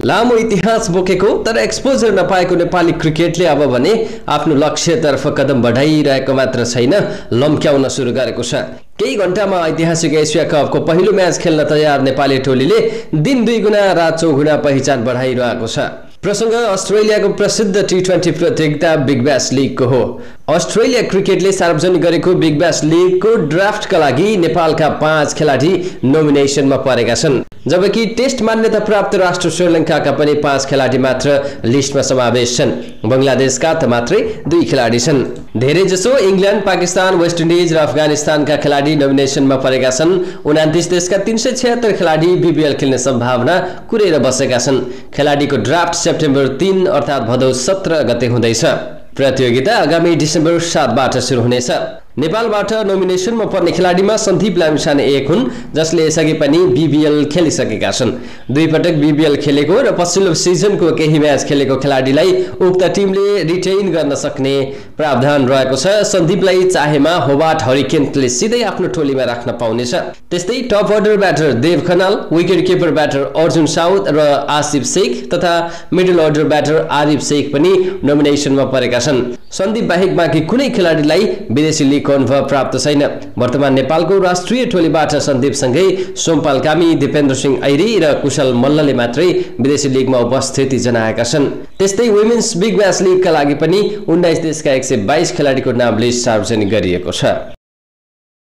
लामो इतिहास बोकेको तर एक्सपोजर नपाएको नेपाली क्रिकेटले अब भने आफ्नो लक्ष्यतर्फ कदम बढाइरहेको मात्र छैन, लम्क्याउन सुरु गरेको छ। केही घण्टामा ऐतिहासिक एसिया कपको पहिलो म्याच खेल्न तयार नेपाली टोलीले दिन 2 गुणा रात 4 गुणा पहिचान बढाइरहेको छ। प्रसंग अस्ट्रेलियाको प्रसिद्ध T20 प्रतियोगिता बिग ब्याश लिगको हो। अस्ट्रेलिया क्रिकेटले सार्वजनिक गरेको बिग ब्याश लिगको ड्राफ्टका लागि नेपालका 5 खेलाडी नोमिनेसनमा परेका छन्, जबकि टेस्ट मान्यता प्राप्त राष्ट्र श्रीलङ्काका पनि 5 खेलाडी मात्र लिस्टमा समावेश छन्। बंगलादेशका त मात्रै 2 खेलाडी छन्। धेरै जसो इङ्ल्यान्ड, पाकिस्तान, वेस्ट इन्डिज र अफगानिस्तानका खेलाडी नोमिनेसनमा परेका छन्। 29 देशका 376 खेलाडी बीबीएल खेल्ने सम्भावना कुरेर बसेका छन्। खेलाडीको ड्राफ्ट सेप्टेम्बर 3 अर्थात् भदौ 17 गते हुँदैछ। प्रतियोगिता आगामी डिसेम्बर 7 बाट सुरु हुनेछ। नेपालबाट नोमिनेसनमा पर्ने खेलाडीमा सन्दीप लामिछाने एक हुन्, जसले यसअघि पनि बीबीएल खेलिसकेका छन्। 2 पटक बीबीएल खेलेको र पछिल्लो सिजनको केही म्याच खेलेको खेलाडीलाई उक्त टिमले रिटेन गर्न सक्ने प्रावधान रहेको छ। सन्दीपलाई चाहेमा होबार्ट हरिकेन्सले सिधै आफ्नो टोलीमा राख्न पाउनेछ। त्यस्तै top order batter Dev Khanal, wicket keeper batter Arjun Saud र आसिफ शेख तथा middle order batter Arif Sheikh पनि नोमिनेसनमा परेका छन्। सन्दीप बाहेक बाँकी कुनै खेलाडीलाई विदेशी लिग अनुभव प्राप्त छैन। वर्तमान नेपालको राष्ट्रिय टोलीबाट सन्दीपसँगै सोमपाल कामी, दिपेन्द्र सिंह ऐरी र कुशल मल्लले मात्रै विदेशी लिगमा उपस्थिति जनाएका छन्। त्यस्तै वुमेन्स बिग ब्याश लिगका लागि पनि 19 देशका 122 खेलाडीको नाम लिस्ट सार्वजनिक गरिएको छ।